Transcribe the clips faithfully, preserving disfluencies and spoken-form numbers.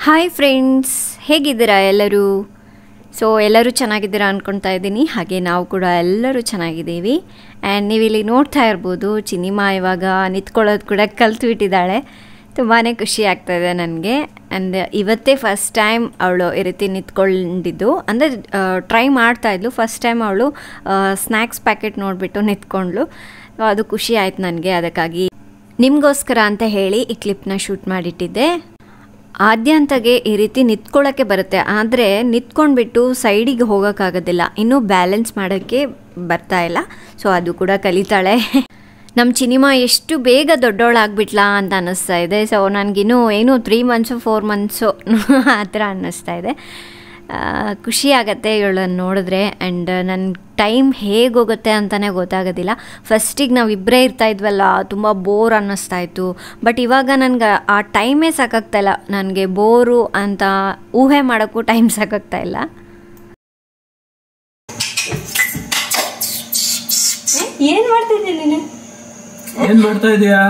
Hi friends, ಹೇಗಿದ್ದೀರಾ ಎಲ್ಲರೂ? So ಎಲ್ಲರೂ ಚೆನ್ನಾಗಿದ್ದೀರಾ ಅಂದ್ಕೊಳ್ತಾ ಇದ್ದೀನಿ. ಹಾಗೆ ನಾವು ಕೂಡ ಎಲ್ಲರೂ ಚೆನ್ನಾಗಿದ್ದೀವಿ. ಆ್ಯಂಡ್ ನೀವಿಲ್ಲಿ ನೋಡ್ತಾ ಇರ್ಬೋದು, ಚಿನಿಮಾ ಇವಾಗ ನಿಂತ್ಕೊಳ್ಳೋದು ಕೂಡ ಕಲ್ತ್ಬಿಟ್ಟಿದ್ದಾಳೆ. ತುಂಬಾ ಖುಷಿ ಆಗ್ತಾಯಿದೆ ನನಗೆ. ಆ್ಯಂಡ್ ಇವತ್ತೇ ಫಸ್ಟ್ ಟೈಮ್ ಅವಳು ಈ ರೀತಿ ನಿಂತ್ಕೊಂಡಿದ್ದು, ಅಂದರೆ ಟ್ರೈ ಮಾಡ್ತಾಯಿದ್ಲು. ಫಸ್ಟ್ ಟೈಮ್ ಅವಳು ಸ್ನ್ಯಾಕ್ಸ್ ಪ್ಯಾಕೆಟ್ ನೋಡಿಬಿಟ್ಟು ನಿಂತ್ಕೊಂಡ್ಳು. ಅದು ಖುಷಿ ಆಯ್ತು ನನಗೆ. ಅದಕ್ಕಾಗಿ ನಿಮಗೋಸ್ಕರ ಅಂತ ಹೇಳಿ ಈ ಕ್ಲಿಪ್ನ ಶೂಟ್ ಮಾಡಿಟ್ಟಿದ್ದೆ. ಆದ್ಯಂತಗೆ ಈ ರೀತಿ ನಿಂತ್ಕೊಳ್ಳೋಕ್ಕೆ ಬರುತ್ತೆ, ಆದರೆ ನಿಂತ್ಕೊಂಡ್ಬಿಟ್ಟು ಸೈಡಿಗೆ ಹೋಗೋಕ್ಕಾಗೋದಿಲ್ಲ, ಇನ್ನೂ ಬ್ಯಾಲೆನ್ಸ್ ಮಾಡೋಕ್ಕೆ ಬರ್ತಾ ಇಲ್ಲ. ಸೊ ಅದು ಕೂಡ ಕಲಿತಾಳೆ. ನಮ್ಮ ಚಿನಿಮಾ ಎಷ್ಟು ಬೇಗ ದೊಡ್ಡವಳಾಗ್ಬಿಟ್ಲಾ ಅಂತ ಅನ್ನಿಸ್ತಾ ಇದೆ. ಸೊ ನನಗಿನ್ನೂ ಏನು ತ್ರೀ ಮಂತ್ಸು ಫೋರ್ ಮಂತ್ಸು ಆ ಥರ ಅನ್ನಿಸ್ತಾ ಇದೆ. ಖುಷಿ ಆಗುತ್ತೆ ಇವಳನ್ನು ನೋಡಿದ್ರೆ. ಆ್ಯಂಡ್ ನನ್ನ ಟೈಮ್ ಹೇಗೆ ಹೋಗುತ್ತೆ ಅಂತಲೇ ಗೊತ್ತಾಗೋದಿಲ್ಲ. ಫಸ್ಟಿಗೆ ನಾವು ಇಬ್ಬರೇ ಇರ್ತಾಯಿದ್ವಲ್ಲ, ತುಂಬ ಬೋರ್ ಅನ್ನಿಸ್ತಾಯಿತ್ತು. ಬಟ್ ಇವಾಗ ನನಗೆ ಆ ಟೈಮೇ ಸಾಕಾಗ್ತಾಯಿಲ್ಲ. ನನಗೆ ಬೋರು ಅಂತ ಊಹೆ ಮಾಡೋಕ್ಕೂ ಟೈಮ್ ಸಾಕಾಗ್ತಾ ಇಲ್ಲ. ಏನು ಮಾಡ್ತಿದ್ದೆ ನೀನು? ಏನು ಮಾಡ್ತಾ ಇದೀಯಾ?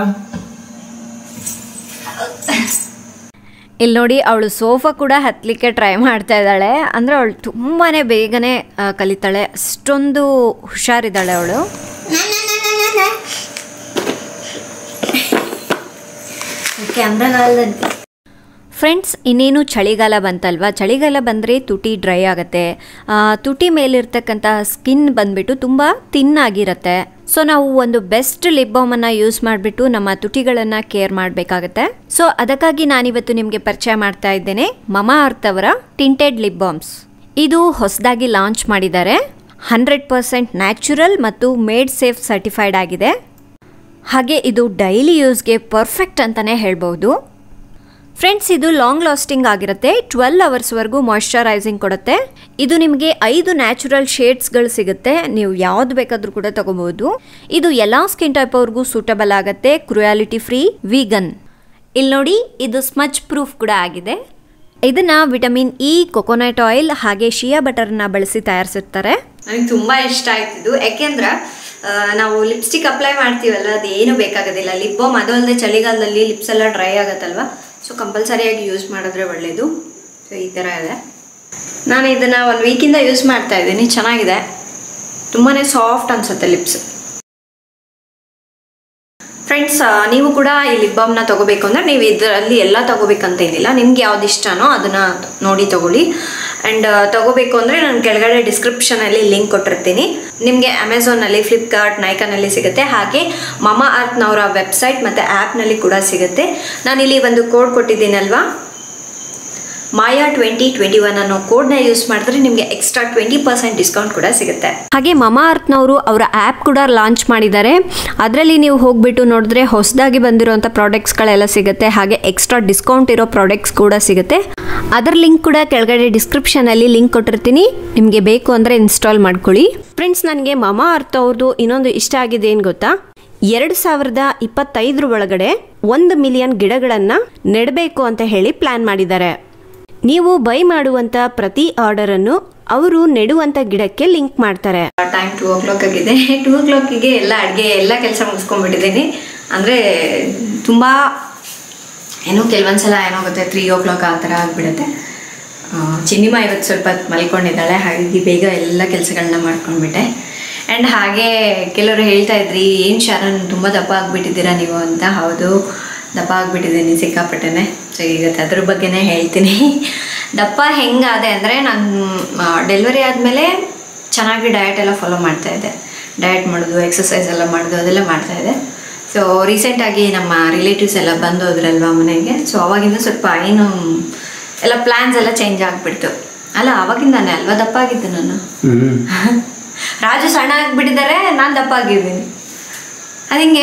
ಇಲ್ಲಿ ನೋಡಿ, ಅವಳು ಸೋಫಾ ಕೂಡ ಹತ್ತಲಿಕ್ಕೆ ಟ್ರೈ ಮಾಡ್ತಾ ಇದ್ದಾಳೆ. ಅಂದರೆ ಅವಳು ತುಂಬಾ ಬೇಗನೆ ಕಲಿತಾಳೆ, ಅಷ್ಟೊಂದು ಹುಷಾರಿದ್ದಾಳೆ ಅವಳು. ಫ್ರೆಂಡ್ಸ್, ಇನ್ನೇನು ಚಳಿಗಾಲ ಬಂತಲ್ವ. ಚಳಿಗಾಲ ಬಂದರೆ ತುಟಿ ಡ್ರೈ ಆಗುತ್ತೆ. ತುಟಿ ಮೇಲಿರ್ತಕ್ಕಂಥ ಸ್ಕಿನ್ ಬಂದುಬಿಟ್ಟು ತುಂಬ ತಿನ್ನಾಗಿರುತ್ತೆ. ಸೊ ನಾವು ಒಂದು ಬೆಸ್ಟ್ ಲಿಪ್ ಬಾಮನ್ನು ಯೂಸ್ ಮಾಡಿಬಿಟ್ಟು ನಮ್ಮ ತುಟಿಗಳನ್ನು ಕೇರ್ ಮಾಡಬೇಕಾಗತ್ತೆ. ಸೊ ಅದಕ್ಕಾಗಿ ನಾನಿವತ್ತು ನಿಮಗೆ ಪರಿಚಯ ಮಾಡ್ತಾ ಇದ್ದೇನೆ ಮಮಾ ಅರ್ತ್ ಅವರ ಟಿಂಟೆಡ್ ಲಿಪ್ ಬಾಮ್ಸ್. ಇದು ಹೊಸದಾಗಿ ಲಾಂಚ್ ಮಾಡಿದ್ದಾರೆ. ಹಂಡ್ರೆಡ್ ಪರ್ಸೆಂಟ್ ನ್ಯಾಚುರಲ್ ಮತ್ತು ಮೇಡ್ ಸೇಫ್ ಸರ್ಟಿಫೈಡ್ ಆಗಿದೆ. ಹಾಗೆ ಇದು ಡೈಲಿ ಯೂಸ್ಗೆ ಪರ್ಫೆಕ್ಟ್ ಅಂತಲೇ ಹೇಳ್ಬೋದು. ಫ್ರೆಂಡ್ಸ್, ಇದು ಲಾಂಗ್ ಲಾಸ್ಟಿಂಗ್ ಆಗಿರುತ್ತೆ. ಟ್ವೆಲ್ ಅವರ್ಸ್ವರೆಗೂ ಮಾಯ್ಶ್ಚರೈಸಿಂಗ್ ಕೊಡುತ್ತೆ. ಇದು ನಿಮಗೆ ಐದು ನ್ಯಾಚುರಲ್ ಶೇಡ್ಸ್ಗಳು ಸಿಗುತ್ತೆ. ನೀವು ಯಾವ್ದು ಬೇಕಾದರೂ ಕೂಡ ತಗೋಬಹುದು. ಇದು ಎಲ್ಲ ಸ್ಕಿನ್ ಟೈಪ್ ಅವ್ರಿಗೂ ಸೂಟಬಲ್ ಆಗುತ್ತೆ. Cruelty free, vegan. ಇಲ್ಲಿ ನೋಡಿ, ಇದು ಸ್ಮಚ್ ಪ್ರೂಫ್ ಕೂಡ ಆಗಿದೆ. ಇದನ್ನ ವಿಟಮಿನ್ ಇ, ಕೊಕೊನಟ್ ಆಯಿಲ್ ಹಾಗೆ ಶಿಯಾ ಬಟರ್ನ ಬಳಸಿ ತಯಾರಿಸಿರ್ತಾರೆ. ನನಗೆ ತುಂಬ ಇಷ್ಟ ಆಯ್ತಿದ್ದು. ಯಾಕೆಂದ್ರೆ ನಾವು ಲಿಪ್ಸ್ಟಿಕ್ ಅಪ್ಲೈ ಮಾಡ್ತೀವಲ್ಲ, ಅದು ಏನು ಬೇಕಾಗೋದಿಲ್ಲ. ಲಿಪ್ ಬಾಮ್ ಅದು ಅಲ್ಲದೆ ಚಳಿಗಾಲದಲ್ಲಿ ಲಿಪ್ಸ್ ಎಲ್ಲ ಡ್ರೈ ಆಗುತ್ತಲ್ವ. ಸೊ ಕಂಪಲ್ಸರಿಯಾಗಿ ಯೂಸ್ ಮಾಡಿದ್ರೆ ಒಳ್ಳೆಯದು. ಸೊ ಈ ಥರ ಇದೆ. ನಾನು ಇದನ್ನು ಒಂದು ವೀಕಿಂದ ಯೂಸ್ ಮಾಡ್ತಾ ಇದ್ದೀನಿ. ಚೆನ್ನಾಗಿದೆ, ತುಂಬಾ ಸಾಫ್ಟ್ ಅನಿಸುತ್ತೆ ಲಿಪ್ಸ್. ಫ್ರೆಂಡ್ಸ್, ನೀವು ಕೂಡ ಈ ಲಿಪ್ ಬಾಮ್ನ ತೊಗೋಬೇಕು ಅಂದರೆ ನೀವು ಇದರಲ್ಲಿ ಎಲ್ಲ ತೊಗೋಬೇಕಂತ ಏನಿಲ್ಲ. ನಿಮ್ಗೆ ಯಾವ್ದು ಇಷ್ಟನೋ ಅದನ್ನು ನೋಡಿ ತೊಗೊಳ್ಳಿ. ಆ್ಯಂಡ್ ತೊಗೋಬೇಕು ಅಂದರೆ ನಾನು ಕೆಳಗಡೆ ಡಿಸ್ಕ್ರಿಪ್ಷನಲ್ಲಿ ಲಿಂಕ್ ಕೊಟ್ಟಿರ್ತೀನಿ. ನಿಮಗೆ ಅಮೆಝಾನಲ್ಲಿ, ಫ್ಲಿಪ್ಕಾರ್ಟ್, ನೈಕಾನಲ್ಲಿ ಸಿಗುತ್ತೆ. ಹಾಗೆ ಮಮಾ ಅರ್ತ್ನವರ ವೆಬ್ಸೈಟ್ ಮತ್ತು ಆ್ಯಪ್ನಲ್ಲಿ ಕೂಡ ಸಿಗುತ್ತೆ. ನಾನಿಲ್ಲಿ ಒಂದು ಕೋಡ್ ಕೊಟ್ಟಿದ್ದೀನಲ್ವಾ, ಮಾಯಾ ಟ್ವೆಂಟಿ ಟ್ವೆಂಟಿ ಒನ್ ಅನ್ನೋ ಕೋಡ್ನ ಯೂಸ್ ಮಾಡಿದ್ರೆ ನಿಮಗೆ ಎಕ್ಸ್ಟ್ರಾ ಟ್ವೆಂಟಿ ಪರ್ಸೆಂಟ್ ಡಿಸ್ಕೌಂಟ್ ಕೂಡ ಸಿಗುತ್ತೆ. ಹಾಗೆ ಮಮಾ ಅರ್ತ್ನವರು ಅವರ ಆ್ಯಪ್ ಕೂಡ ಲಾಂಚ್ ಮಾಡಿದ್ದಾರೆ. ಅದರಲ್ಲಿ ನೀವು ಹೋಗ್ಬಿಟ್ಟು ನೋಡಿದ್ರೆ ಹೊಸದಾಗಿ ಬಂದಿರೋಂಥ ಪ್ರಾಡಕ್ಟ್ಸ್ಗಳೆಲ್ಲ ಸಿಗುತ್ತೆ. ಹಾಗೆ ಎಕ್ಸ್ಟ್ರಾ ಡಿಸ್ಕೌಂಟ್ ಇರೋ ಪ್ರಾಡಕ್ಟ್ಸ್ ಕೂಡ ಸಿಗುತ್ತೆ. ಅದರ ಲಿಂಕ್ ಕೂಡ ಕೆಳಗಡೆ ಡಿಸ್ಕ್ರಿಪ್ಷನಲ್ಲಿ ಲಿಂಕ್ ಕೊಟ್ಟಿರ್ತೀನಿ. ನಿಮಗೆ ಬೇಕು ಅಂದರೆ ಇನ್ಸ್ಟಾಲ್ ಮಾಡ್ಕೊಳ್ಳಿ. ಫ್ರೆಂಡ್ಸ್, ನನಗೆ ಮಮಾ ಅರ್ತ್ ಅವ್ರದ್ದು ಇನ್ನೊಂದು ಇಷ್ಟ ಆಗಿದೆ. ಏನು ಗೊತ್ತಾ, ಎರಡು ಸಾವಿರದ ಇಪ್ಪತ್ತೈದರ ಒಳಗಡೆ ಒಂದು ಮಿಲಿಯನ್ ಗಿಡಗಳನ್ನು ನೆಡಬೇಕು ಅಂತ ಹೇಳಿ ಪ್ಲಾನ್ ಮಾಡಿದ್ದಾರೆ. ನೀವು ಬೈ ಮಾಡುವಂತ ಪ್ರತಿ ಆರ್ಡರ್ ಅನ್ನು ಅವರು ನೆಡುವಂತ ಗಿಡಕ್ಕೆ ಲಿಂಕ್ ಮಾಡ್ತಾರೆ. ಟೈಮ್ ಟೂ ಓ ಕ್ಲಾಕ್ ಆಗಿದೆ. ಟೂ ಓ ಕ್ಲಾಕಿಗೆ ಎಲ್ಲ ಅಡುಗೆ ಎಲ್ಲ ಕೆಲಸ ಮುಗಿಸ್ಕೊಂಡ್ಬಿಟ್ಟಿದ್ದೀನಿ. ಅಂದರೆ ತುಂಬ ಏನೋ ಕೆಲವೊಂದ್ಸಲ ಏನಾಗುತ್ತೆ, ತ್ರೀ ಓ ಕ್ಲಾಕ್ ಆ ಥರ ಆಗಿಬಿಡುತ್ತೆ. ಚಿನಿಮಾ ಇವತ್ತು ಸ್ವಲ್ಪ ಮಲ್ಕೊಂಡಿದ್ದಾಳೆ, ಹಾಗಾಗಿ ಬೇಗ ಎಲ್ಲ ಕೆಲಸಗಳನ್ನ ಮಾಡ್ಕೊಂಡ್ಬಿಟ್ಟೆ. ಆ್ಯಂಡ್ ಹಾಗೆ ಕೆಲವರು ಹೇಳ್ತಾ ಇದ್ರಿ, ಏನು ಶರಣ್ ತುಂಬ ದಪ್ಪ ಆಗಿಬಿಟ್ಟಿದ್ದೀರಾ ನೀವು ಅಂತ. ಹೌದು, ದಪ್ಪ ಆಗಿಬಿಟ್ಟಿದ್ದೀನಿ ಸಿಕ್ಕಾಪಟ್ಟೆನೆ. ಸೊ ಈಗ ಅದ್ರ ಬಗ್ಗೆನೇ ಹೇಳ್ತೀನಿ. ದಪ್ಪ ಹೆಂಗಾದೆ ಅಂದರೆ, ನಾನು ಡೆಲಿವರಿ ಆದಮೇಲೆ ಚೆನ್ನಾಗಿ ಡಯಟ್ ಎಲ್ಲ ಫಾಲೋ ಮಾಡ್ತಾಯಿದ್ದೆ. ಡಯಟ್ ಮಾಡೋದು, ಎಕ್ಸಸೈಸ್ ಎಲ್ಲ ಮಾಡೋದು, ಅದೆಲ್ಲ ಮಾಡ್ತಾಯಿದ್ದೆ. ಸೊ ರೀಸೆಂಟಾಗಿ ನಮ್ಮ ರಿಲೇಟಿವ್ಸ್ ಎಲ್ಲ ಬಂದು ಹೋದ್ರಲ್ವ ಮನೆಗೆ. ಸೊ ಅವಾಗಿಂದ ಸ್ವಲ್ಪ ಏನು ಎಲ್ಲ ಪ್ಲ್ಯಾನ್ಸ್ ಎಲ್ಲ ಚೇಂಜ್ ಆಗಿಬಿಡ್ತು. ಅಲ್ಲ, ಅವಾಗಿಂದಾನೆ ಅಲ್ವಾ ದಪ್ಪ ಆಗಿದ್ದು ನಾನು. ರಾಜು ಸಣ್ಣ ಆಗಿಬಿಟ್ಟಿದ್ದಾರೆ, ನಾನು ದಪ್ಪ ಆಗಿದ್ದೀನಿ. ಅದು ಹಿಂಗೆ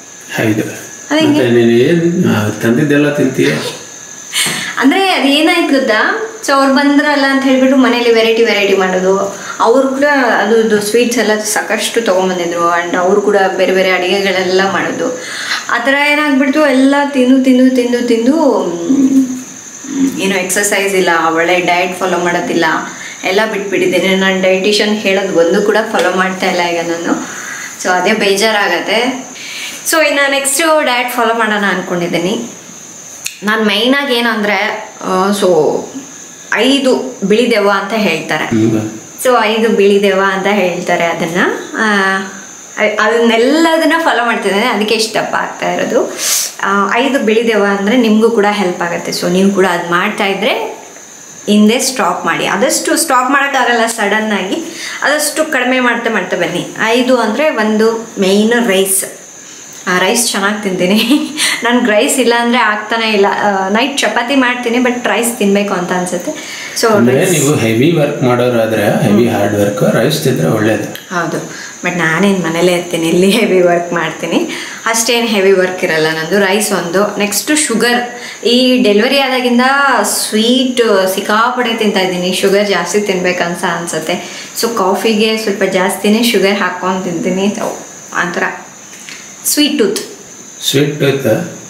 ತಂದಿದ್ದೆಲ್ಲ ತಿಂತೀಯ ಅಂದರೆ ಅದು ಏನಾಯ್ತು ಗೊತ್ತಾ. ಸೊ ಅವ್ರು ಬಂದ್ರಲ್ಲ ಅಂತ ಹೇಳ್ಬಿಟ್ಟು ಮನೇಲಿ ವೆರೈಟಿ ವೆರೈಟಿ ಮಾಡೋದು. ಅವರು ಕೂಡ ಅದು ಇದು ಸ್ವೀಟ್ಸ್ ಎಲ್ಲ ಸಾಕಷ್ಟು ತೊಗೊಂಬಂದಿದ್ರು. ಆ್ಯಂಡ್ ಅವರು ಕೂಡ ಬೇರೆ ಬೇರೆ ಅಡುಗೆಗಳೆಲ್ಲ ಮಾಡೋದು. ಆ ಥರ ಏನಾಗ್ಬಿಡ್ತು, ಎಲ್ಲ ತಿಂದು ತಿಂದು ತಿಂದು ತಿಂದು ಏನು ಎಕ್ಸಸೈಸ್ ಇಲ್ಲ, ಒಳ್ಳೆ ಡಯಟ್ ಫಾಲೋ ಮಾಡೋದಿಲ್ಲ, ಎಲ್ಲ ಬಿಟ್ಬಿಟ್ಟಿದ್ದೀನಿ. ನಾನು ಡೈಟಿಷಿಯನ್ ಹೇಳೋದು ಒಂದು ಕೂಡ ಫಾಲೋ ಮಾಡ್ತಾ ಇಲ್ಲ ಈಗ ನಾನು. ಸೊ ಅದೇ ಬೇಜಾರಾಗತ್ತೆ. ಸೊ ಇನ್ನು ನೆಕ್ಸ್ಟು ಡಯಟ್ ಫಾಲೋ ಮಾಡೋಣ ಅಂದ್ಕೊಂಡಿದ್ದೀನಿ. ನಾನು ಮೈನಾಗಿ ಏನಂದರೆ ಸೊ ಐದು ಬಿಳಿದೆವ್ವ ಅಂತ ಹೇಳ್ತಾರೆ. ಸೊ ಐದು ಬಿಳಿದೆವ್ವ ಅಂತ ಹೇಳ್ತಾರೆ. ಅದನ್ನು ಅದನ್ನೆಲ್ಲದನ್ನ ಫಾಲೋ ಮಾಡ್ತಿದ್ದೇನೆ, ಅದಕ್ಕೆ ಇಷ್ಟು ದಪ್ಪ ಆಗ್ತಾ ಇರೋದು. ಐದು ಬಿಳಿದೆವ್ವ ಅಂದರೆ ನಿಮಗೂ ಕೂಡ ಹೆಲ್ಪ್ ಆಗುತ್ತೆ. ಸೊ ನೀವು ಕೂಡ ಅದು ಮಾಡ್ತಾಯಿದ್ರೆ ಹಿಂದೆ ಸ್ಟಾಪ್ ಮಾಡಿ. ಆದಷ್ಟು ಸ್ಟಾಪ್ ಮಾಡೋಕ್ಕಾಗಲ್ಲ ಸಡನ್ನಾಗಿ, ಆದಷ್ಟು ಕಡಿಮೆ ಮಾಡ್ತಾ ಮಾಡ್ತಾ ಬನ್ನಿ. ಐದು ಅಂದರೆ ಒಂದು ಮೇಯ್ನ್ ರೈಸ್. ರೈಸ್ ಚೆನ್ನಾಗಿ ತಿಂತೀನಿ. ನನಗೆ ರೈಸ್ ಇಲ್ಲ ಅಂದರೆ ಆಗ್ತಾನೆ ಇಲ್ಲ. ನೈಟ್ ಚಪಾತಿ ಮಾಡ್ತೀನಿ, ಬಟ್ ರೈಸ್ ತಿನ್ನಬೇಕು ಅಂತ ಅನ್ಸುತ್ತೆ. ಸೊ ನೀವು ಹೆವಿ ವರ್ಕ್ ಮಾಡೋರಾದ್ರೆ, ಹೆವಿ ಹಾರ್ಡ್ ವರ್ಕ್, ರೈಸ್ ತಿಂದರೆ ಒಳ್ಳೇದು. ಹೌದು, ಬಟ್ ನಾನೇನು ಮನೇಲೇ ಇರ್ತೀನಿ, ಇಲ್ಲಿ ಹೆವಿ ವರ್ಕ್ ಮಾಡ್ತೀನಿ. ಅಷ್ಟೇನು ಹೆವಿ ವರ್ಕ್ ಇರಲ್ಲ ನಂದು. ರೈಸ್ ಒಂದು. Next sugar. ಈ ಡೆಲಿವರಿ ಆದಾಗಿಂದ ಸ್ವೀಟ್ ಸಿಕ್ಕಾಪಡೆ ತಿಂತಾ ಇದ್ದೀನಿ. ಶುಗರ್ ಜಾಸ್ತಿ ತಿನ್ಬೇಕಂತ ಅನ್ಸುತ್ತೆ. ಸೊ ಕಾಫಿಗೆ ಸ್ವಲ್ಪ ಜಾಸ್ತಿನೇ ಶುಗರ್ ಹಾಕ್ಕೊಂಡು ತಿಂತೀನಿ. ಆ ಥರ ಸ್ವೀಟ್ ಟೂತ್. ಸ್ವೀಟ್ ಟೂತ್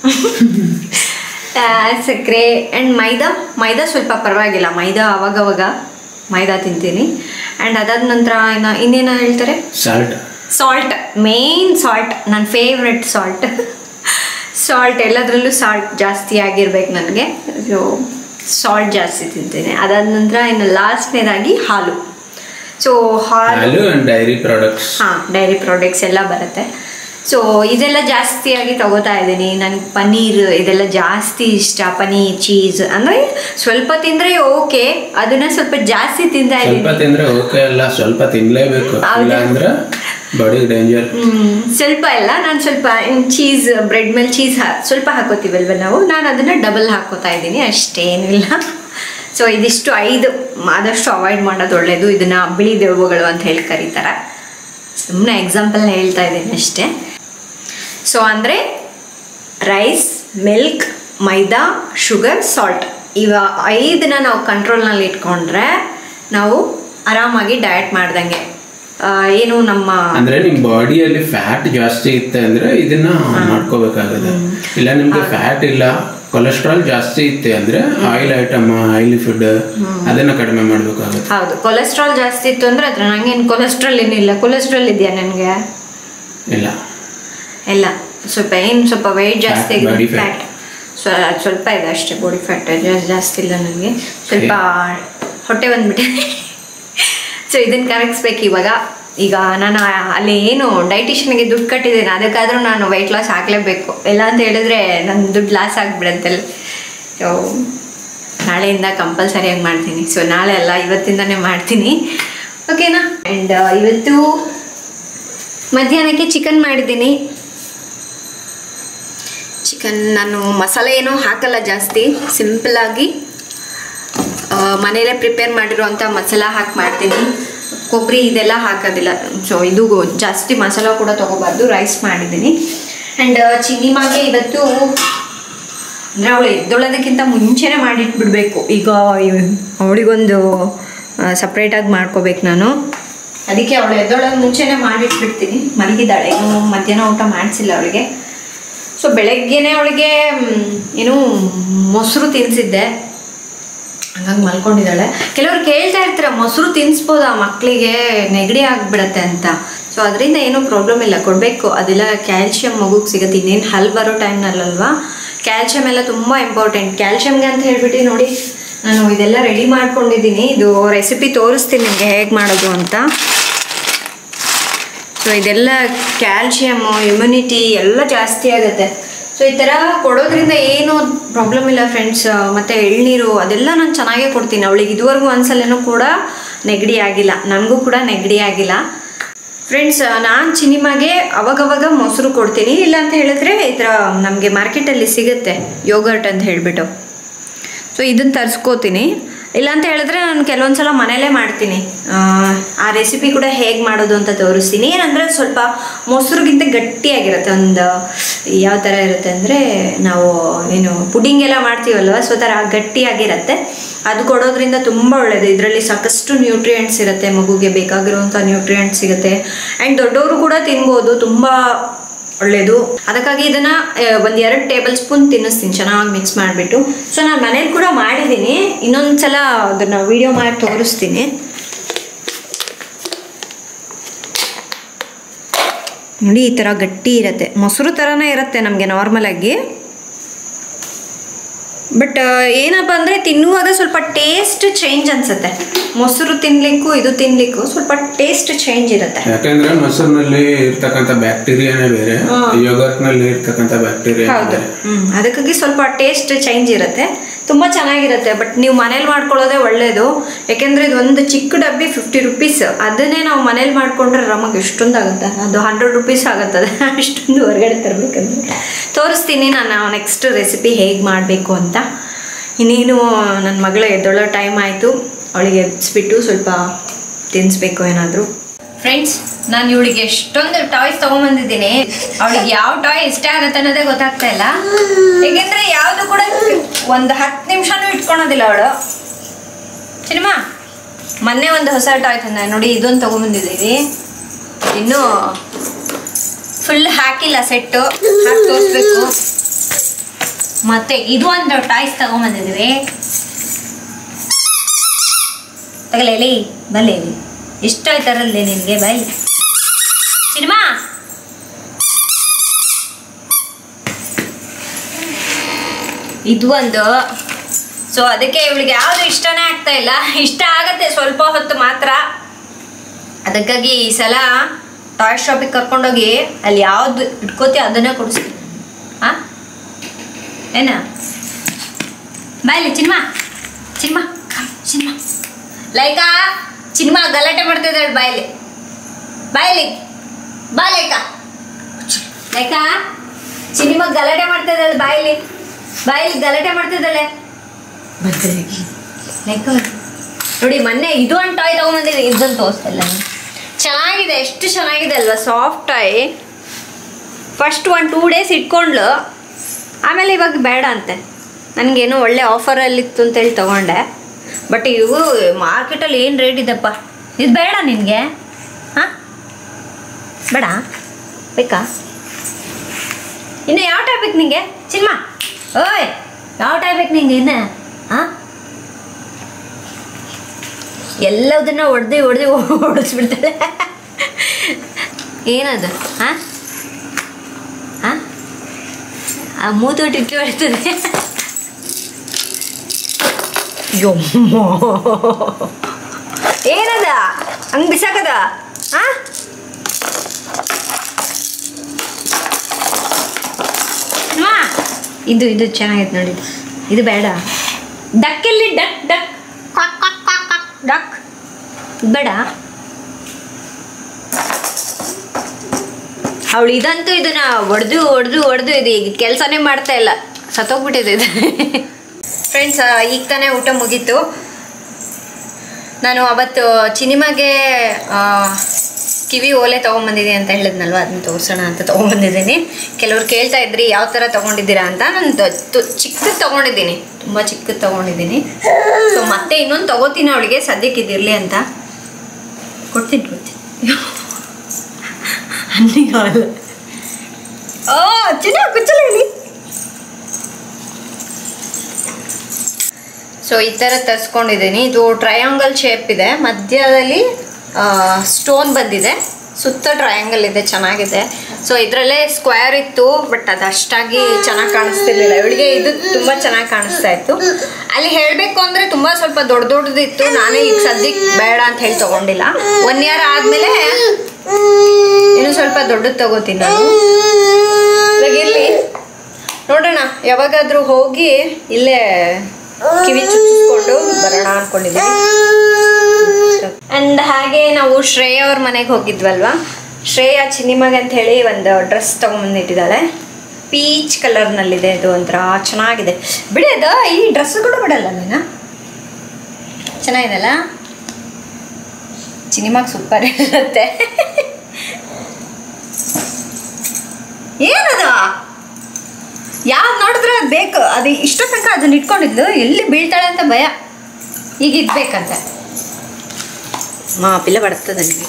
ಸಕ್ಕರೆ ಆ್ಯಂಡ್ ಮೈದಾ. ಮೈದಾ ಸ್ವಲ್ಪ ಪರವಾಗಿಲ್ಲ. ಮೈದಾ ಅವಾಗವಾಗ ಮೈದಾ ತಿಂತೀನಿ. ಆ್ಯಂಡ್ ಅದಾದ ನಂತರ ಇನ್ನು ಇನ್ನೇನು ಹೇಳ್ತಾರೆ, ಸಾಲ್ಟ್. ಸಾಲ್ಟ್, ಮೇನ್ ಸಾಲ್ಟ್, ನನ್ನ ಫೇವ್ರೆಟ್ ಸಾಲ್ಟ್. ಸಾಲ್ಟ್ ಎಲ್ಲದರಲ್ಲೂ ಸಾಲ್ಟ್ ಜಾಸ್ತಿ ಆಗಿರ್ಬೇಕು ನನಗೆ. ಸೊ ಸಾಲ್ಟ್ ಜಾಸ್ತಿ ತಿಂತೀನಿ. ಅದಾದ ನಂತರ ಇನ್ನು ಲಾಸ್ಟ್ನೇದಾಗಿ ಹಾಲು. ಸೊ ಹಾಲು ಡೈರಿ ಪ್ರಾಡಕ್ಟ್ಸ್. ಹಾಂ, ಡೈರಿ ಪ್ರಾಡಕ್ಟ್ಸ್ ಎಲ್ಲ ಬರುತ್ತೆ. ಸೊ ಇದೆಲ್ಲ ಜಾಸ್ತಿಯಾಗಿ ತಗೋತಾ ಇದ್ದೀನಿ. ನನಗೆ ಪನ್ನೀರ್ ಇದೆಲ್ಲ ಜಾಸ್ತಿ ಇಷ್ಟ. ಪನ್ನೀರ್, ಚೀಸ್ ಅಂದರೆ ಸ್ವಲ್ಪ ತಿಂದರೆ ಓಕೆ, ಅದನ್ನ ಸ್ವಲ್ಪ ಜಾಸ್ತಿ ತಿಂತಾ ಇದ್ದೀನಿ. ಸ್ವಲ್ಪ ತಿಂದರೆ ಓಕೆ ಅಲ್ಲ, ಸ್ವಲ್ಪ ತಿನ್ನಲೇಬೇಕು, ಇಲ್ಲ ಅಂದ್ರೆ ಬಾಡಿ ಡೇಂಜರ್. ಸ್ವಲ್ಪ ಇಲ್ಲ, ನಾನು ಸ್ವಲ್ಪ ಚೀಸ್, ಬ್ರೆಡ್ ಮೇಲೆ ಚೀಸ್ ಸ್ವಲ್ಪ ಹಾಕೋತೀವಲ್ವ ನಾವು, ನಾನು ಅದನ್ನು ಡಬಲ್ ಹಾಕೋತಾ ಇದ್ದೀನಿ, ಅಷ್ಟೇನಿಲ್ಲ. ಸೊ ಇದಿಷ್ಟು ಐದು ಆದಷ್ಟು ಅವಾಯ್ಡ್ ಮಾಡೋದು ಒಳ್ಳೆಯದು. ಇದನ್ನು ಬಿಳಿ ದೆವ್ವಗಳು ಅಂತ ಹೇಳಿ ಕರೀತಾರೆ. ಸುಮ್ಮನೆ ಎಕ್ಸಾಂಪಲ್ ಹೇಳ್ತಾ ಇದ್ದೀನಿ ಅಷ್ಟೇ. ಸೊ ಅಂದರೆ ರೈಸ್, ಮಿಲ್ಕ್, ಮೈದಾ, ಶುಗರ್, ಸಾಲ್ಟ್, ಇವ ಐದನ್ನ ನಾವು ಕಂಟ್ರೋಲ್ನಲ್ಲಿ ಇಟ್ಕೊಂಡ್ರೆ ನಾವು ಆರಾಮಾಗಿ ಡಯಟ್ ಮಾಡ್ದಂಗೆ. ಏನು ನಮ್ಮ ಅಂದ್ರೆ ನಿಮ್ಮ ಬಾಡಿಯಲ್ಲಿ ಫ್ಯಾಟ್ ಜಾಸ್ತಿ ಇತ್ತೆ ಅಂದ್ರೆ ಇದನ್ನ ಮಾಡ್ಕೋಬೇಕಾಗುತ್ತೆ. ಇಲ್ಲ ನಿಮ್ಗೆ ಫ್ಯಾಟ್ ಇಲ್ಲ, ಕೊಲೆಸ್ಟ್ರಾಲ್ ಜಾಸ್ತಿ ಇತ್ತೆ ಅಂದ್ರೆ ಆಯಿಲ್ ಐಟಮ್, ಆಯಿಲ್ ಫುಡ್ ಅದನ್ನ ಕಡಿಮೆ ಮಾಡ್ಬೇಕಾಗುತ್ತೆ. ಹೌದು, ಕೊಲೆಸ್ಟ್ರಾಲ್ ಜಾಸ್ತಿ ಇತ್ತು ಅಂದ್ರೆ ಅದ್ರ ನಂಗೇನು ಕೊಲೆಸ್ಟ್ರಾಲ್ ಏನಿಲ್ಲ. ಕೊಲೆಸ್ಟ್ರಾಲ್ ಇದೆಯಾ ನನಗೆ? ಇಲ್ಲ ಇಲ್ಲ, ಸ್ವಲ್ಪ ಏನು ಸ್ವಲ್ಪ ವೆಯ್ಟ್ ಜಾಸ್ತಿ ಆಗಿದೆ, ಫ್ಯಾಟ್ ಸ್ವಲ್ಪ ಇದೆ ಅಷ್ಟೇ. ಬಾಡಿ ಫ್ಯಾಟ್ ಜಾಸ್ತಿ ಇಲ್ಲ ನನಗೆ, ಸ್ವಲ್ಪ ಹೊಟ್ಟೆ ಬಂದ್ಬಿಟ್ಟಿದೆ. ಸೊ ಇದನ್ನು ಕರಗಿಸ್ಬೇಕು ಇವಾಗ. ಈಗ ನಾನು ಅಲ್ಲಿ ಏನು ಡೈಟಿಷಿಯನ್ಗೆ ದುಡ್ಡು ಕಟ್ಟಿದ್ದೀನಿ, ಅದಕ್ಕಾದರೂ ನಾನು ವೆಯ್ಟ್ ಲಾಸ್ ಆಗಲೇಬೇಕು. ಇಲ್ಲ ಅಂತ ಹೇಳಿದ್ರೆ ನನ್ನ ದುಡ್ಡು ಲಾಸ್ ಆಗಿಬಿಡುತ್ತಲ್ಲ. ಸೊ ನಾಳೆಯಿಂದ ಕಂಪಲ್ಸರಿಯಾಗಿ ಮಾಡ್ತೀನಿ. ಸೊ ನಾಳೆ ಅಲ್ಲ, ಇವತ್ತಿಂದನೇ ಮಾಡ್ತೀನಿ, ಓಕೆನಾ? ಆ್ಯಂಡ್ ಇವತ್ತು ಮಧ್ಯಾಹ್ನಕ್ಕೆ ಚಿಕನ್ ಮಾಡಿದ್ದೀನಿ. ಚಿಕನ್ ನಾನು ಮಸಾಲೆ ಏನೂ ಹಾಕಲ್ಲ ಜಾಸ್ತಿ, ಸಿಂಪಲ್ಲಾಗಿ ಮನೇಲೇ ಪ್ರಿಪೇರ್ ಮಾಡಿರೋವಂಥ ಮಸಾಲ ಹಾಕಿ ಮಾಡ್ತೀನಿ. ಕೊಬ್ಬರಿ ಇದೆಲ್ಲ ಹಾಕೋದಿಲ್ಲ. ಸೊ ಇದು ಜಾಸ್ತಿ ಮಸಾಲ ಕೂಡ ತೊಗೋಬಾರ್ದು. ರೈಸ್ ಮಾಡಿದ್ದೀನಿ. ಆ್ಯಂಡ್ ಚಿನ್ನಿಮಾಗೆ ಇವತ್ತು ಅಂದರೆ ಅವಳು ಎದ್ದೊಳೋದಕ್ಕಿಂತ ಮುಂಚೆನೇ ಮಾಡಿಟ್ಬಿಡ್ಬೇಕು. ಈಗ ಅವಳಿಗೊಂದು ಸಪ್ರೇಟಾಗಿ ಮಾಡ್ಕೋಬೇಕು ನಾನು. ಅದಕ್ಕೆ ಅವಳು ಎದ್ದೊಳಗೆ ಮುಂಚೆನೇ ಮಾಡಿಟ್ಬಿಡ್ತೀನಿ. ಮಲಗಿದ್ದಾಳೆ, ಏನು ಮಧ್ಯಾಹ್ನ ಊಟ ಮಾಡಿಸಿಲ್ಲ ಅವಳಿಗೆ. ಸೊ ಬೆಳಗ್ಗೆನೇ ಅವಳಿಗೆ ಏನು ಮೊಸರು ತಿನ್ನಿಸಿದ್ದೆ, ಹಂಗಾಗಿ ಮಲ್ಕೊಂಡಿದ್ದಾಳೆ. ಕೆಲವರು ಕೇಳ್ತಾ ಇರ್ತಾರೆ, ಮೊಸರು ತಿನ್ನಿಸ್ಬೋದಾ ಮಕ್ಕಳಿಗೆ, ನೆಗಡಿ ಆಗಿಬಿಡತ್ತೆ ಅಂತ. ಸೊ ಅದರಿಂದ ಏನೂ ಪ್ರಾಬ್ಲಮ್ ಇಲ್ಲ, ಕೊಡಬೇಕು. ಅದೆಲ್ಲ ಕ್ಯಾಲ್ಶಿಯಮ್ ಮಗುಗೆ ಸಿಗುತ್ತೆ. ಇನ್ನೇನು ಹಲ್ ಬರೋ ಟೈಮ್ನಲ್ಲಲ್ವಾ, ಕ್ಯಾಲ್ಶಿಯಮ್ ಎಲ್ಲ ತುಂಬ ಇಂಪಾರ್ಟೆಂಟ್. ಕ್ಯಾಲ್ಶಿಯಮ್ಗೆ ಅಂತ ಹೇಳ್ಬಿಟ್ಟು ನೋಡಿ ನಾನು ಇದೆಲ್ಲ ರೆಡಿ ಮಾಡ್ಕೊಂಡಿದ್ದೀನಿ. ಇದು ರೆಸಿಪಿ ತೋರಿಸ್ತೀನಿ ನಿಮಗೆ ಹೇಗೆ ಮಾಡೋದು ಅಂತ. ಸೊ ಇದೆಲ್ಲ ಕ್ಯಾಲ್ಶಿಯಮ್ಮು, ಇಮ್ಯುನಿಟಿ ಎಲ್ಲ ಜಾಸ್ತಿ ಆಗುತ್ತೆ. ಸೊ ಈ ಥರ ಕೊಡೋದ್ರಿಂದ ಏನೂ ಪ್ರಾಬ್ಲಮ್ ಇಲ್ಲ ಫ್ರೆಂಡ್ಸ್. ಮತ್ತು ಎಳ್ನೀರು ಅದೆಲ್ಲ ನಾನು ಚೆನ್ನಾಗೇ ಕೊಡ್ತೀನಿ ಅವಳಿಗೆ. ಇದುವರೆಗೂ ಒಂದ್ಸಲನೂ ಕೂಡ ನೆಗಡಿ ಆಗಿಲ್ಲ, ನನಗೂ ಕೂಡ ನೆಗಡಿ ಆಗಿಲ್ಲ ಫ್ರೆಂಡ್ಸ್. ನಾನು ಚಿನಿಮಾಗೆ ಅವಾಗವಾಗ ಮೊಸರು ಕೊಡ್ತೀನಿ. ಇಲ್ಲ ಅಂತ ಹೇಳಿದ್ರೆ ಈ ಥರ ನಮಗೆ ಮಾರ್ಕೆಟಲ್ಲಿ ಸಿಗುತ್ತೆ ಯೋಗರ್ಟ್ ಅಂತ ಹೇಳಿಬಿಟ್ಟು. ಸೊ ಇದನ್ನು ತರಿಸ್ಕೋತೀನಿ. ಇಲ್ಲ ಅಂತ ಹೇಳಿದ್ರೆ ನಾನು ಕೆಲವೊಂದು ಸಲ ಮನೇಲೇ ಮಾಡ್ತೀನಿ. ಆ ರೆಸಿಪಿ ಕೂಡ ಹೇಗೆ ಮಾಡೋದು ಅಂತ ತೋರಿಸ್ತೀನಿ. ಏನಂದರೆ ಸ್ವಲ್ಪ ಮೊಸರುಗಿಂತ ಗಟ್ಟಿಯಾಗಿರುತ್ತೆ. ಒಂದು ಯಾವ ಥರ ಇರುತ್ತೆ ಅಂದರೆ, ನಾವು ಏನು ಪುಡಿಂಗ್ ಎಲ್ಲ ಮಾಡ್ತೀವಲ್ವ, ಸೊ ಥರ ಗಟ್ಟಿಯಾಗಿರುತ್ತೆ. ಅದು ಕೊಡೋದ್ರಿಂದ ತುಂಬ ಒಳ್ಳೆಯದು. ಇದರಲ್ಲಿ ಸಾಕಷ್ಟು ನ್ಯೂಟ್ರಿಯೆಂಟ್ಸ್ ಇರುತ್ತೆ, ಮಗುಗೆ ಬೇಕಾಗಿರುವಂಥ ನ್ಯೂಟ್ರಿಯೆಂಟ್ಸ್ ಸಿಗುತ್ತೆ. ಆ್ಯಂಡ್ ದೊಡ್ಡವರು ಕೂಡ ತಿನ್ಬೋದು, ತುಂಬ ಒಳ್ಳೆಯದು. ಅದಕ್ಕಾಗಿ ಇದನ್ನು ಒಂದು ಎರಡು ಟೇಬಲ್ ಸ್ಪೂನ್ ತಿನ್ನಿಸ್ತೀನಿ ಚೆನ್ನಾಗಿ ಮಿಕ್ಸ್ ಮಾಡಿಬಿಟ್ಟು. ಸೊ ನಾನು ಮನೇಲಿ ಕೂಡ ಮಾಡಿದ್ದೀನಿ, ಇನ್ನೊಂದು ಸಲ ಅದನ್ನು ವೀಡಿಯೋ ಮಾಡಿ ತೋರಿಸ್ತೀನಿ. ನೋಡಿ ಈ ಥರ ಗಟ್ಟಿ ಇರುತ್ತೆ, ಮೊಸರು ಥರನೇ ಇರುತ್ತೆ ನಮಗೆ ನಾರ್ಮಲಾಗಿ. ಬಟ್ ಏನಪ್ಪ ಅಂದರೆ ತಿನ್ನುವಾಗ ಸ್ವಲ್ಪ ಟೇಸ್ಟ್ ಚೇಂಜ್ ಅನ್ಸುತ್ತೆ. ಮೊಸರು ತಿನ್ಲಿಕ್ಕೂ ಇದು ತಿನ್ಲಿಕ್ಕೂ ಸ್ವಲ್ಪ ಟೇಸ್ಟ್ ಚೇಂಜ್ ಇರುತ್ತೆ. ಯಾಕಂದ್ರೆ ಮೊಸರಿನಲ್ಲಿ ಇರ್ತಕ್ಕಂಥ ಬ್ಯಾಕ್ಟೀರಿಯಾನೇ ಬೇರೆ, ಯೋಗರ್ಟ್ ನಲ್ಲಿ ಇರ್ತಕ್ಕಂಥ ಬ್ಯಾಕ್ಟೀರಿಯಾ. ಹೌದು, ಹ್ಮ್ ಅದಕ್ಕಾಗಿ ಸ್ವಲ್ಪ ಟೇಸ್ಟ್ ಚೇಂಜ್ ಇರುತ್ತೆ, ತುಂಬಾ ಚೆನ್ನಾಗಿರುತ್ತೆ. ಬಟ್ ನೀವು ಮನೇಲಿ ಮಾಡ್ಕೊಳ್ಳೋದೇ ಒಳ್ಳೇದು. ಯಾಕೆಂದ್ರೆ ಇದು ಒಂದು ಚಿಕ್ಕ ಡಬ್ಬಿ ಫಿಫ್ಟಿ ರುಪೀಸ್, ಅದನ್ನೇ ನಾವು ಮನೇಲಿ ಮಾಡ್ಕೊಂಡ್ರೆ ನಮಗೆ ಎಷ್ಟೊಂದು ಆಗುತ್ತೆ, ಅದು ಹಂಡ್ರೆಡ್ ರುಪೀಸ್ ಆಗುತ್ತದೆ ಅಷ್ಟೊಂದು ಹೊರಗಡೆ ತರಬೇಕಂದ್ರೆ. ತೋರಿಸ್ತೀನಿ ನಾನು ನೆಕ್ಸ್ಟ್ ರೆಸಿಪಿ ಹೇಗೆ ಮಾಡಬೇಕು ಅಂತ. ಇನ್ನೇನು ನನ್ನ ಮಗಳ ಎದ್ದೊಳ್ಳೋ ಟೈಮ್ ಆಯಿತು, ಅವಳಿಗೆ ಎಬ್ಬಿಸ್ಬಿಟ್ಟು ಸ್ವಲ್ಪ ತಿನ್ನಿಸ್ಬೇಕು ಏನಾದರೂ. ಫ್ರೆಂಡ್ಸ್, ನಾನು ಇವಳಿಗೆ ಎಷ್ಟೊಂದು ಟಾಯ್ಸ್ ತೊಗೊಂಬಂದಿದ್ದೀನಿ. ಅವಳಿಗೆ ಯಾವ ಟಾಯ್ ಇಷ್ಟ ಆಗುತ್ತೆ ಅನ್ನೋದೇ ಗೊತ್ತಾಗ್ತಾ ಇಲ್ಲ. ಏಕೆಂದರೆ ಯಾವುದು ಕೂಡ ಒಂದು ಹತ್ತು ನಿಮಿಷನೂ ಇಟ್ಕೊಳೋದಿಲ್ಲ ಅವಳು. ಸಿನಿಮಾ ಮೊನ್ನೆ ಒಂದು ಹೊಸ ಟಾಯ್ ತಂದೆ ನೋಡಿ, ಇದೊಂದು ತೊಗೊಂಬಂದಿದ್ದೀವಿ. ಇನ್ನೂ ಫುಲ್ ಹಾಕಿಲ್ಲ, ಸೆಟ್ಟು ಹಾಕಿ ತೋರಿಸ್ಬೇಕು. ಮತ್ತೆ ಇದು ಒಂದು ಟಾಯ್ಸ್ ತಗೊಂಬಂದಿದ್ದೀವಿ. ತಗಲೇಲಿ ಬಲ್ಲೇಲಿ ಇಷ್ಟ ಆಯ್ತಾರಲ್ಲೇ ನಿನಗೆ, ಬಾಯ್ ಸಿನಿಮಾ. ಇದು ಒಂದು. ಸೊ ಅದಕ್ಕೆ ಇವಳಿಗೆ ಯಾವುದು ಇಷ್ಟನೇ ಆಗ್ತಾ ಇಲ್ಲ. ಇಷ್ಟ ಆಗತ್ತೆ ಸ್ವಲ್ಪ ಹೊತ್ತು ಮಾತ್ರ. ಅದಕ್ಕಾಗಿ ಈ ಸಲ ಟಾಯ್ ಶಾಪಿಗೆ ಕರ್ಕೊಂಡೋಗಿ ಅಲ್ಲಿ ಯಾವ್ದು ಇಟ್ಕೋತಿ ಅದನ್ನೇ ಕೊಡಿಸ್ತೀನಿ. ಹಾಂ ಏನ ಬಾಯ್ಲಿ ಚಿನ್ಮಾ, ಚಿನ್ಮಾ ಚಿನ್ಮಾ ಲೈಕಾ ಚಿನ್ಮಾ ಗಲಾಟೆ ಮಾಡ್ತಿದ್ದಾಳೆ. ಬಾಯ್ಲಿ ಬಾಯ್ಲಿ ಬಾ ಲೈಕಾ, ಲೈಕಾ ಚಿನ್ಮಾ ಗಲಾಟೆ ಮಾಡ್ತಿದ್ದಾಳೆ. ಬಾಯ್ಲಿ ಬಾಯ್ಲಿ ಗಲಾಟೆ ಮಾಡ್ತಿದ್ದಾಳೆ. ಲೈಕ ನೋಡಿ, ಮೊನ್ನೆ ಇದು ಒಂದು ಟಾಯ್ ತೊಗೊಂಬಂದಿದೆ, ಇದನ್ನು ತೋರಿಸ್ತಲ್ಲ. ಚೆನ್ನಾಗಿದೆ, ಎಷ್ಟು ಚೆನ್ನಾಗಿದೆ ಅಲ್ವಾ, soft toy. First one two days ಇಟ್ಕೊಂಡ್ಲು, ಆಮೇಲೆ ಇವಾಗ ಬೇಡ ಅಂತೆ. ನನಗೇನೋ ಒಳ್ಳೆ ಆಫರಲ್ಲಿತ್ತು ಅಂತೇಳಿ ತೊಗೊಂಡೆ. ಬಟ್ ಇವು ಮಾರ್ಕೆಟಲ್ಲಿ ಏನು ರೇಟ್ ಇದೆಪ್ಪ. ಇದು ಬೇಡ ನಿನಗೆ? ಹಾಂ ಬೇಡ, ಬೇಕಾ? ಇನ್ನು ಯಾವ ಟೈಪ್ ಬೇಕು ನಿಂಗೆ ಚಿನ್ಮಾ? ಓಯ್ ಯಾವ ಟೈಪ್ ಬೇಕು ನಿಂಗೆ ಇನ್ನು? ಹಾಂ ಎಲ್ಲದನ್ನ ಹೊಡೆದು ಹೊಡೆದು ಹೊಡೆಸ್ಬಿಡ್ತಾಳೆ. ಏನದು? ಹಾಂ ಹಾಂ ಆ ಮೂತು ಟಿಕ್ಕಿ ಹೊಡಿತದೆ. ಯಮ್ಮ ಏನದ ಹಂಗೆ ಬಿಸಾಕದ? ಹಾಂ ಇದು ಇದು ಚೆನ್ನಾಗೈತೆ ನೋಡಿ. ಇದು ಬೇಡ. ಡಕ್ ಇಲ್ಲಿ, ಡಕ್ ಡಕ್ ಡಕ್ ಬೇಡ. ಅವಳು ಇದಂತೂ ಇದನ್ನ ಹೊಡೆದು ಹೊಡೆದು ಹೊಡೆದು ಇದು ಈಗ ಕೆಲಸನೇ ಮಾಡ್ತಾ ಇಲ್ಲ, ಸತ್ತೋಗ್ಬಿಟ್ಟಿದೆ ಇದು. ಫ್ರೆಂಡ್ಸ್, ಈಗ ತಾನೇ ಊಟ ಮುಗೀತು. ನಾನು ಅವತ್ತು ಚಿನಿಮಾಗೆ ಕಿವಿ ಓಲೆ ತೊಗೊಂಬಂದಿದ್ದೀನಿ ಅಂತ ಹೇಳಿದ್ನಲ್ವ, ಅದನ್ನ ತೋರಿಸೋಣ ಅಂತ ತೊಗೊಂಬಂದಿದ್ದೀನಿ. ಕೆಲವ್ರು ಕೇಳ್ತಾ ಇದ್ರಿ ಯಾವ ಥರ ತೊಗೊಂಡಿದ್ದೀರಾ ಅಂತ. ನಾನು ಚಿಕ್ಕದು ತೊಗೊಂಡಿದ್ದೀನಿ, ತುಂಬ ಚಿಕ್ಕದು ತೊಗೊಂಡಿದ್ದೀನಿ. ಸೊ ಮತ್ತೆ ಇನ್ನೊಂದು ತೊಗೋತೀನಿ ಅವಳಿಗೆ, ಸದ್ಯಕ್ಕೆ ಇದಿರಲಿ ಅಂತ. ಕೊಡ್ತೀನಿ ಕೊಡ್ತೀನಿ ಅನ್ನಿಗಾಗಲ್ಲ. ಓ ಚಿನ್ನ ಕುಚ್ಚಲಿ. ಸೊ ಈ ಥರ ತರಿಸ್ಕೊಂಡಿದ್ದೀನಿ. ಇದು ಟ್ರಯಾಂಗಲ್ ಶೇಪ್ ಇದೆ, ಮಧ್ಯದಲ್ಲಿ ಸ್ಟೋನ್ ಬಂದಿದೆ, ಸುತ್ತ ಟ್ರಯಾಂಗಲ್ ಇದೆ, ಚೆನ್ನಾಗಿದೆ. ಸೊ ಇದರಲ್ಲೇ ಸ್ಕ್ವೇರ್ ಇತ್ತು, ಬಟ್ ಅದು ಅಷ್ಟಾಗಿ ಚೆನ್ನಾಗಿ ಕಾಣಿಸ್ತಿರ್ಲಿಲ್ಲ. ಇವಳಿಗೆ ಇದು ತುಂಬ ಚೆನ್ನಾಗಿ ಕಾಣಿಸ್ತಾ ಇತ್ತು. ಅಲ್ಲಿ ಹೇಳಬೇಕು ಅಂದರೆ ತುಂಬ ಸ್ವಲ್ಪ ದೊಡ್ಡ ದೊಡ್ಡದಿತ್ತು. ನಾನೇ ಈಗ ಸದ್ಯಕ್ಕೆ ಬೇಡ ಅಂತ ಹೇಳಿ ತೊಗೊಂಡಿಲ್ಲ. ಒನ್ ಇಯರ್ ಆದಮೇಲೆ ಇನ್ನು ಸ್ವಲ್ಪ ದೊಡ್ಡದು ತೊಗೋತೀನಿ ನಾನು. ಇವಾಗ ಇರಲಿ, ನೋಡೋಣ ಯಾವಾಗಾದರೂ ಹೋಗಿ ಇಲ್ಲೇ ಕಿವಿ ಚುಚ್ಚಿಸ್ಕೊಂಡು ಬರೋಣ ಅನ್ಕೊಂಡಿದ್ದೀನಿ. ಅಂಡ್ ಹಾಗೆ ನಾವು ಶ್ರೇಯ ಅವ್ರ ಮನೆಗೆ ಹೋಗಿದ್ವಲ್ವಾ, ಶ್ರೇಯ ಚಿನಿಮಾಗೆ ಅಂತ ಹೇಳಿ ಒಂದು ಡ್ರೆಸ್ ತೊಗೊಂಬಂದಿಟ್ಟಿದ್ದಾಳೆ. ಪೀಚ್ ಕಲರ್ನಲ್ಲಿದೆ, ಇದು ಒಂಥರ ಚೆನ್ನಾಗಿದೆ. ಬಿಡಿ ಅದು, ಈ ಡ್ರೆಸ್ ಕೂಡ ಬಿಡಲ್ಲ ನೀನು. ಚೆನ್ನಾಗಿದೆಲ್ಲ, ಚಿನಿಮಾಗೆ ಸೂಪರ್ ಇರುತ್ತೆ. ಏನದ ಯಾವ್ದು ನೋಡಿದ್ರೆ ಅದು ಬೇಕು. ಅದು ಇಷ್ಟೋ ತನಕ ಅದನ್ನ ಇಟ್ಕೊಂಡಿದ್ಲು, ಎಲ್ಲಿ ಬೀಳ್ತಾಳೆ ಅಂತ ಭಯ. ಈಗ ಇದ್ಬೇಕಂತೆ. ಮಾ ಪಿಲ್ಲ ಬರ್ತದೆ ನನಗೆ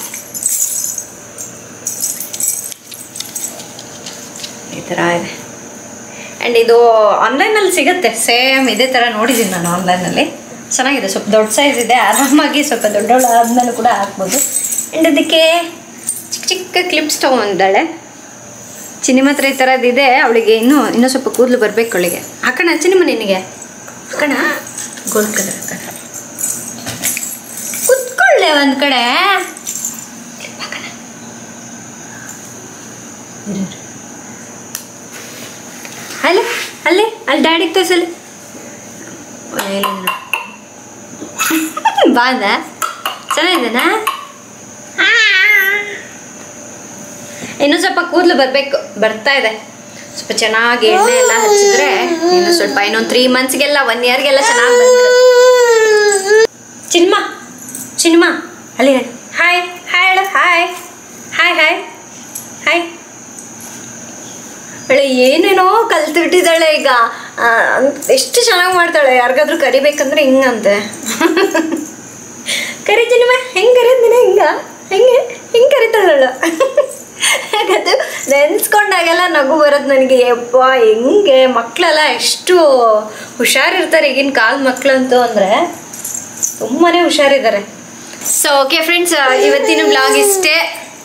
ಈ ಥರ ಇದೆ. ಆ್ಯಂಡ್ ಇದು ಆನ್ಲೈನಲ್ಲಿ ಸಿಗುತ್ತೆ, ಸೇಮ್ ಇದೇ ಥರ ನೋಡಿದ್ದೀನಿ ನಾನು ಆನ್ಲೈನಲ್ಲಿ. ಚೆನ್ನಾಗಿದೆ, ಸ್ವಲ್ಪ ದೊಡ್ಡ ಸೈಜ್ ಇದೆ, ಆರಾಮಾಗಿ ಸ್ವಲ್ಪ ದೊಡ್ಡವಳು ಆದಮೇಲೆ ಕೂಡ ಹಾಕ್ಬೋದು. ಆ್ಯಂಡ್ ಅದಕ್ಕೆ ಚಿಕ್ಕ ಚಿಕ್ಕ ಕ್ಲಿಪ್ಸ್ ತೊಗೊಂಡಿದ್ದಾಳೆ. ಚಿನಿಮ ಹತ್ರ ಈ ಥರದ್ದಿದೆ. ಅವಳಿಗೆ ಇನ್ನೂ ಇನ್ನೂ ಸ್ವಲ್ಪ ಕೂದಲು ಬರಬೇಕು ಅವಳಿಗೆ. ಹಾಕೋಣ ಚಿನಿಮ ನಿನಗೆ? ಕಣ ಗೋಲ್ಡ್ ಕಲರ್ ಕಣ ಕುತ್ಕೊಳ್ಳೆ ಒಂದು ಕಡೆ. ಅಲ್ಲ ಅಲ್ಲೇ ಅಲ್ಲಿ ಡ್ಯಾಡಿಗೆ ತೋರಿಸಲಿ. ಬಾಂದ ಚೆನ್ನಾಗಿದೆನಾ? ಇನ್ನೂ ಸ್ವಲ್ಪ ಕೂದಲು ಬರಬೇಕು, ಬರ್ತಾ ಇದೆ. ಸ್ವಲ್ಪ ಚೆನ್ನಾಗಿ ಎಣ್ಣೆ ಎಲ್ಲ ಹಚ್ಚಿದ್ರೆ ಇನ್ನು ಸ್ವಲ್ಪ ಇನ್ನೊಂದು ತ್ರೀ ಮಂತ್ಸ್ಗೆಲ್ಲ ಒನ್ ಇಯರ್ಗೆಲ್ಲ ಚೆನ್ನಾಗಿ ಬಂದಿರುತ್ತೆ. ಚಿನ್ಮಾ ಚಿನ್ಮಾ ಅಲ್ಲಿ ಹಾಯ್ ಹಾಯ್ ಹೇಳು. ಹಾಯ್ ಹಾಯ್ ಹಾಯ್ ಹಾಯ್ ಅವಳು ಏನೇನೋ ಕಲ್ತ್ಬಿಟ್ಟಿದ್ದಾಳೆ ಈಗ. ಎಷ್ಟು ಚೆನ್ನಾಗಿ ಮಾಡ್ತಾಳೆ. ಯಾರಿಗಾದ್ರೂ ಕರಿಬೇಕಂದ್ರೆ ಹಿಂಗಂತೆ. ಕರಿ ಚಿನ್ಮಾ, ಹೆಂಗೆ ಕರೀತೀನಿ ಹಿಂಗ ಹೆಂಗೆ ಹಿಂಗೆ ಕರಿತಾಳಳು. ಅದು ನೆನ್ಸ್ಕೊಂಡಾಗೆಲ್ಲ ನಗು ಬರೋದು ನನಗೆ. ಯಪ್ಪ ಹೆಂಗೆ ಮಕ್ಕಳೆಲ್ಲ ಎಷ್ಟು ಹುಷಾರಿರ್ತಾರೆ ಈಗಿನ ಕಾಲದ ಮಕ್ಕಳಂತೂ, ಅಂದರೆ ತುಂಬಾ ಹುಷಾರಿದ್ದಾರೆ. ಸೊ ಓಕೆ ಫ್ರೆಂಡ್ಸ್, ಇವತ್ತಿನ ಬ್ಲಾಗ್ ಇಷ್ಟೇ.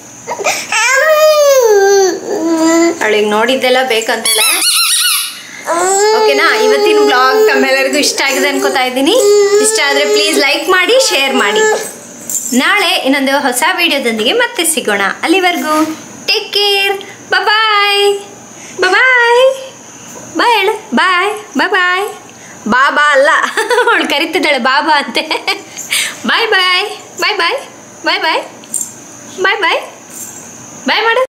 ಅವಳಿಗೆ ನೋಡಿದ್ದೆಲ್ಲ ಬೇಕಂತಾಳೆ. ಓಕೆನಾ? ಇವತ್ತಿನ ಬ್ಲಾಗ್ ತಮ್ಮೆಲ್ಲರಿಗೂ ಇಷ್ಟ ಆಗಿದೆ ಅನ್ಕೋತಾ ಇದ್ದೀನಿ. ಇಷ್ಟ ಆದರೆ ಪ್ಲೀಸ್ ಲೈಕ್ ಮಾಡಿ, ಶೇರ್ ಮಾಡಿ. ನಾಳೆ ಇನ್ನೊಂದು ಹೊಸ ವಿಡಿಯೋದೊಂದಿಗೆ ಮತ್ತೆ ಸಿಗೋಣ. ಅಲ್ಲಿವರೆಗೂ ಟೇಕ್ ಕೇರ್. ಬಾಯ್ ಬಾಯ್ ಬಾಯ್ ಹೇಳು. ಬಾಯ್ ಬಾಯ್ ಬಾಯ್ ಬಾಬಾ ಅಲ್ಲ, ಅವಳು ಕರಿತಿದ್ದಾಳೆ ಬಾಬಾ ಅಂತೆ. ಬಾಯ್ ಬಾಯ್ ಬಾಯ್ ಬಾಯ್ ಬಾಯ್ ಬಾಯ್ ಬಾಯ್ ಬಾಯ್ ಬಾಯ್ ಮಾಡು.